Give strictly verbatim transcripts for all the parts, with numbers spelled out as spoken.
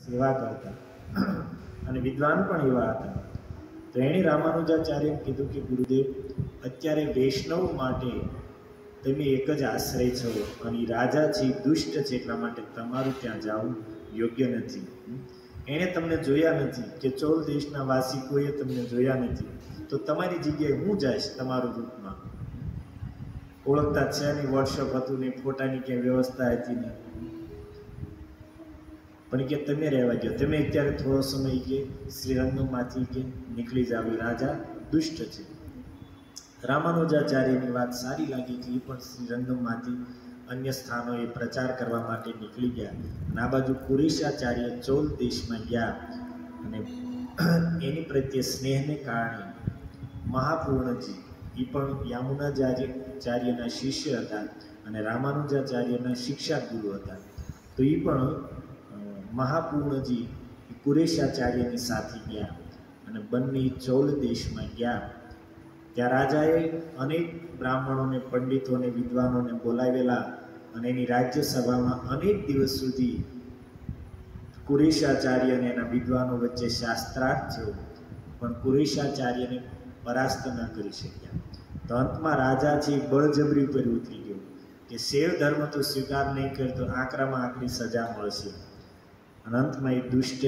સેવા કરતા અને વિદ્વાન પણ એવા હતા. તો એણે રામાનુજાચાર્યને કીધું કે ગુરુદેવ, અત્યારે વૈષ્ણવ માટે તમે એક જ આશ્રય છો અને રાજા છે દુષ્ટ છે, એટલા માટે તમારું ત્યાં જવું યોગ્ય નથી. એણે તમને જોયા નથી કે ચોલ દેશના વાસી કોઈએ તમને જોયા નથી, તો તમારી જગ્યાએ હું જઈશ તમારું રૂપમાં. ઓળખતા છે નહીં, વોટ્સઅપ હતું નહીં, ફોટાની ક્યાંય વ્યવસ્થા હતી નહીં, પણ કે તમે રહેવા ગયો, તમે અત્યારે થોડો સમય કે શ્રીરંગમાંથી કે નીકળી જાવ, રાજા દુષ્ટ છે. રામાનુજાચાર્યની વાત સારી લાગી કે એ પણ શ્રીરંગમમાંથી અન્ય સ્થાનોએ પ્રચાર કરવા માટે નીકળી ગયા. અને આ બાજુ પુરેશાચાર્ય ચોલ દેશમાં ગયા અને એની પ્રત્યે સ્નેહને કારણે મહાપૂર્ણજી, એ પણ યામુનાચાર્યના શિષ્ય હતા અને રામાનુજાચાર્યના શિક્ષા ગુરુ હતા. તો એ પણ મહાપૂર્ણજી પુરેશાચાર્યની સાથે ગયા અને બંને ચોલ દેશમાં ગયા. ત્યાં રાજાએ અનેક બ્રાહ્મણોને, પંડિતોને, વિદ્વાનોને બોલાવેલા અને એની રાજ્યસભામાં અનેક દિવસ સુધી પુરેશાચાર્ય અને એના વિદ્વાનો વચ્ચે શાસ્ત્રાર્થ થયો, પણ પુરેશાચાર્યને પરાસ્ત ન કરી શક્યા. તો અંતમાં રાજા છે બળજબરી ઉપર ઉતરી ગયો કે શૈવ ધર્મ તો સ્વીકાર નહીં કરતો, આકરામાં આકરી સજા મળશે. અને અંતમાં એ દુષ્ટે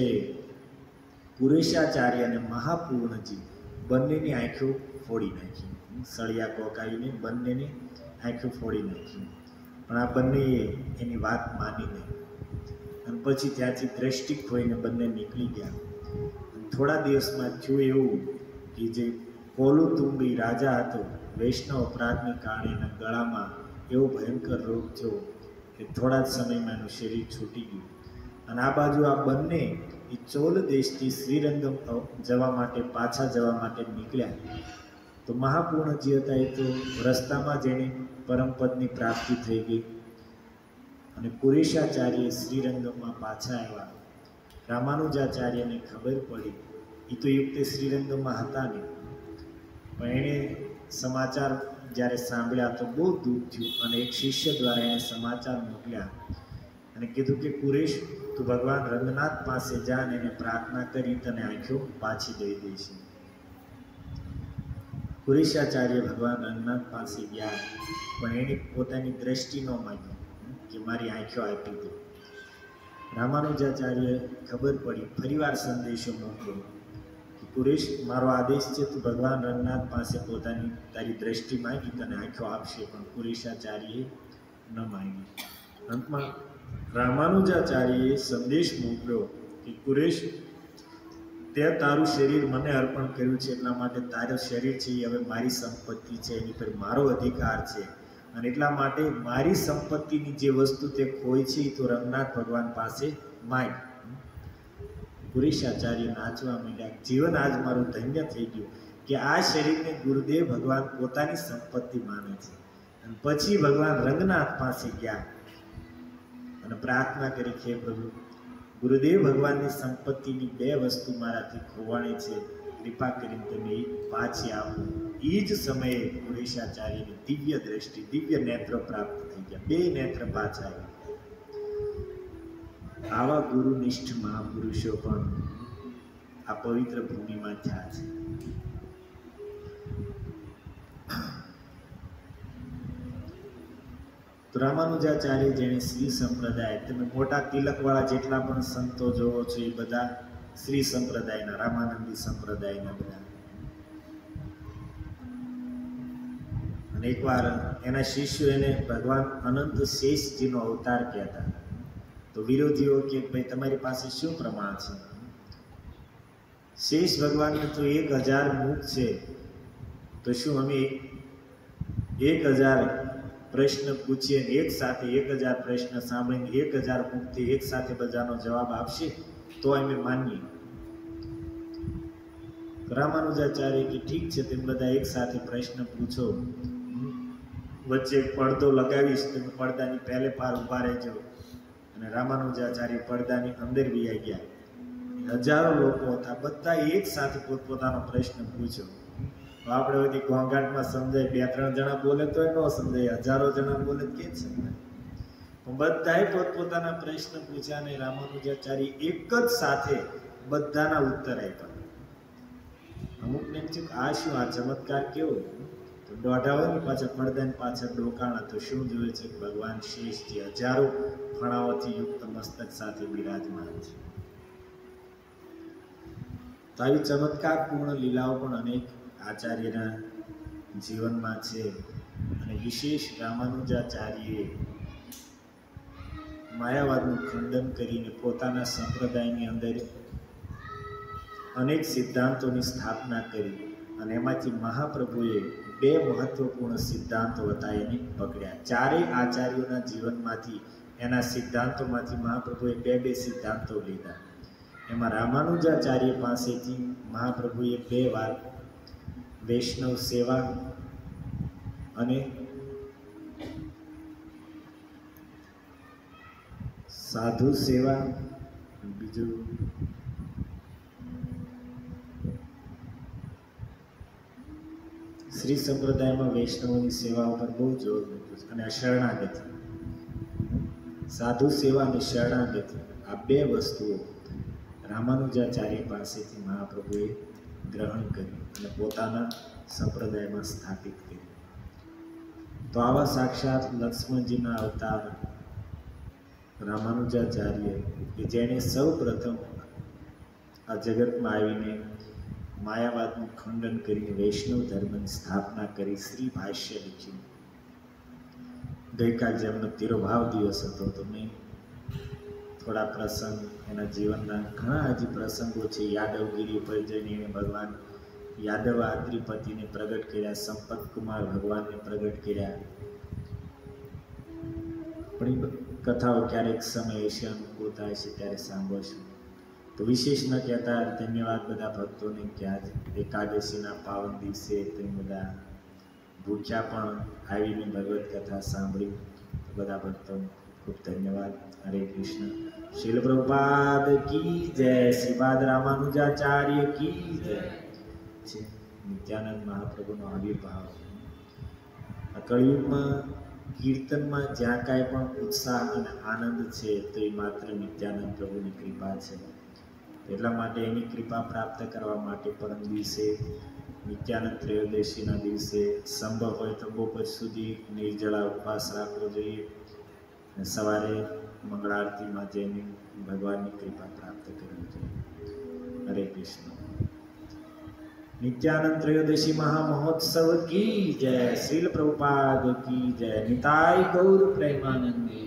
પુરેશાચાર્ય અને મહાપૂર્ણજી બંનેની આંખો ફોડી નાખી, સળિયા કોકાઈને બંનેની આંખો ફોડી નાખી. પણ આ બંનેએ એની વાત માની નહીં અને પછી ત્યાંથી દ્રષ્ટિ ખોઈને બંને નીકળી ગયા. થોડા દિવસમાં થયું એવું કે જે કોલુતુંબી રાજા હતો, વૈષ્ણવ અપરાધને કારણે એના ગળામાં એવો ભયંકર રોગ થયો કે થોડા જ સમયમાં એનું શરીર છૂટી ગયું. અને આ બાજુ આ બંને એ ચોલ દેશથી શ્રીરંગમ જવા માટે, પાછા જવા માટે નીકળ્યા. તો મહાપૂર્ણજી હતા એ તો રસ્તામાં જ એને પરમપદની પ્રાપ્તિ થઈ ગઈ અને પુરેશાચાર્ય શ્રીરંગમમાં પાછા આવ્યા. રામાનુજાચાર્યને ખબર પડી, એ તો યુક્તે શ્રીરંગમમાં હતા નહીં, પણ એણે સમાચાર જ્યારે સાંભળ્યા તો બહુ દુઃખ થયું અને એક શિષ્ય દ્વારા એણે સમાચાર મોકલ્યા અને કીધું કે પુરેશ, તું ભગવાન રંગનાથ પાસે જા અને એને પ્રાર્થના કરી તને આંખો પાછી દઈ દઈશ. પુરેશાચાર્ય ભગવાન રંગનાથ પાસે ગયા, પણ એણે પોતાની દ્રષ્ટિ ન માગી કે મારી આંખો આપી દો. રામાનુજાચાર્ય ખબર પડી, ફરીવાર સંદેશો મોકલ્યો કે પુરેશ, મારો આદેશ છે, તું ભગવાન રંગનાથ પાસે પોતાની તારી દ્રષ્ટિ માગી તને આંખો આપશે. પણ પુરેશાચાર્યએ ન માગી. અંતમાં રામાનુજાચાર્યએ સંદેશ મોકલ્યો કે પુરેશ, તે તારું શરીર મને અર્પણ કર્યું છે, એટલા માટે તારું શરીર છે એ હવે મારી સંપત્તિ છે, એની પર મારો અધિકાર છે અને એટલા માટે મારી સંપત્તિની જે વસ્તુ તે ખોઈ છે એ તો રંગનાથ ભગવાન પાસે માંગ. પુરેશાચાર્ય નાચવા માંડ્યા, જીવન આજ મારું ધન્ય થઈ ગયું કે આ શરીરને ગુરુદેવ ભગવાન પોતાની સંપત્તિ માને છે. અને પછી ભગવાન રંગનાથ પાસે ગયા અને પ્રાર્થના કરી કે પ્રભુ, ગુરુદેવ ભગવાનની સંપત્તિની બે વસ્તુ મારાથી ખોવાણી છે, કૃપા કરીને તમે પાછી આપો. એ જ સમયે પુરેશાચાર્યની દિવ્ય દ્રષ્ટિ, દિવ્ય નેત્ર પ્રાપ્ત થઈ ગયા, બે નેત્ર પાછા આવ્યા. આવા ગુરુનિષ્ઠ મહાપુરુષો પણ આ પવિત્ર ભૂમિમાં થયા છે. તો રામાનુજાચાર્ય જેણે શ્રી સંપ્રદાય, તમે મોટા તિલકવાળા જેટલા પણ સંતો જોવો છો એ બધા શ્રી સંપ્રદાયના, રામાનંદી સંપ્રદાયના બધા. અને એકવાર એના શિષ્યો એને ભગવાન અનંત શેષજીનો અવતાર કહેતા. તો વિરોધીઓ કે ભાઈ તમારી પાસે શું પ્રમાણ છે? શેષ ભગવાનને તો એક હજાર મુખ છે, તો શું અમે એક હજાર પ્રશ્ન પૂછીએ, એક સાથે એક હજાર પ્રશ્ન સાંભળીને એક હજાર મુખથી એક સાથે બધાનો જવાબ આપશે તો અમે માનીએ? રામાનુજાચાર્ય કે ઠીક છે, તમે બધા એક સાથે પ્રશ્ન પૂછો, વચ્ચે પડદો લગાવીશ, તમે પડદાની પહેલે પાર ઉભા રહેજો. અને રામાનુજાચાર્ય પડદાની અંદર બી આવી ગયા. હજારો લોકો હતા, બધા એક સાથે પોતપોતાનો પ્રશ્ન પૂછ્યો. આપણે બધી ઘોંઘાટમાં સમજાય, બે ત્રણ જણા બોલે તો ન સમજાય, હજારો જણા બોલે કે જ સમજાય. બધાએ પોતપોતાના પ્રશ્ન પૂછ્યા અને રામાનુજાચાર્ય એક જ સાથે બધાના ઉત્તર આપ્યા. અમુકને એમ થયું આ શું, આ ચમત્કાર કેવો? તો દોઢાઓની પાછળ પડદાની પાછળ ડોકાણા તો શું જોવે છે? ભગવાન શેષજી હજારો ફણાઓથી યુક્ત મસ્તક સાથે બિરાજમાન છે. તો આવી ચમત્કાર પૂર્ણ લીલાઓ પણ અનેક આચાર્યના જીવનમાં છે. અને વિશેષ રામાનુજાચાર્યએ માયાવાદનું ખંડન કરીને પોતાના સંપ્રદાયની અંદર અનેક સિદ્ધાંતોની સ્થાપના કરી અને એમાંથી મહાપ્રભુએ બે મહત્વપૂર્ણ સિદ્ધાંતો હતા એને પકડ્યા. ચારેય આચાર્યોના જીવનમાંથી એના સિદ્ધાંતોમાંથી મહાપ્રભુએ બે બે સિદ્ધાંતો લીધા. એમાં રામાનુજાચાર્ય પાસેથી મહાપ્રભુએ બે વાર વૈષ્ણવ સેવા અને સાધુ સેવા, બીજું શ્રી સંપ્રદાયમાં વૈષ્ણવોની સેવા ઉપર બહુ જોર મૂક્યું છે. અને શરણાગતિ, સાધુ સેવા અને શરણાગતિ, આ બે વસ્તુઓ રામાનુજાચાર્ય પાસેથી મહાપ્રભુએ ગ્રહણ કરી અને પોતાના સંપ્રદાયમાં સ્થાપિત કરી. તો આવા સાક્ષાત લક્ષ્મણજીના અવતાર રામાનુજાચાર્ય કે જેણે સૌ પ્રથમ આ જગતમાં આવીને માયાવાદનું ખંડન કરીને વૈષ્ણવ ધર્મની સ્થાપના કરી, શ્રી ભાષ્ય લખ્યું. ગઈકાલ જેમનો તિરોભાવ દિવસ હતો તો મેં થોડા પ્રસંગ, એના જીવનના ઘણા હજી પ્રસંગો છે. યાદવગીરી ઉપર જઈને એણે ભગવાન યાદવ આદ્રિપતિને પ્રગટ કર્યા, સંપત કુમાર ભગવાનને પ્રગટ કર્યા. પણ એ કથાઓ ક્યારેક સમય હશે, અનુકૂળ થાય છે ત્યારે સાંભળશું. તો વિશેષ ન કહેતા ધન્યવાદ બધા ભક્તોને કે આજ એકાદશીના પાવન દિવસે તમે બધા ભૂખ્યા પણ આવીને ભગવત કથા સાંભળી. તો બધા ભક્તોને ખૂબ ધન્યવાદ. હરે કૃષ્ણ. શીલ પ્રભુપાદ કી જય. શ્રીપાદ રામાનુજાચાર્ય કી જય. છે નિત્યાનંદ મહાપ્રભુનો આવિર્ભાવ. આ કળિયુગમાં કીર્તનમાં જ્યાં કાંઈ પણ ઉત્સાહ અને આનંદ છે તો એ માત્ર નિત્યાનંદ પ્રભુની કૃપા છે. એટલા માટે એની કૃપા પ્રાપ્ત કરવા માટે પરમ દિવસે નિત્યાનંદ ત્રયોદશીના દિવસે સંભવ હોય તો બપોર સુધી નિર્જળા ઉપવાસ રાખવો જોઈએ અને સવારે મંગળ આરતીમાં જઈને ભગવાનની કૃપા પ્રાપ્ત કરવી જોઈએ. હરે કૃષ્ણ. નિત્યાનંદ ત્રયોદશી મહામહોત્સવ કી જય. શ્રીલ પ્રભુપાદ કી જય. નિતાય ગૌર પ્રેમાનંદે.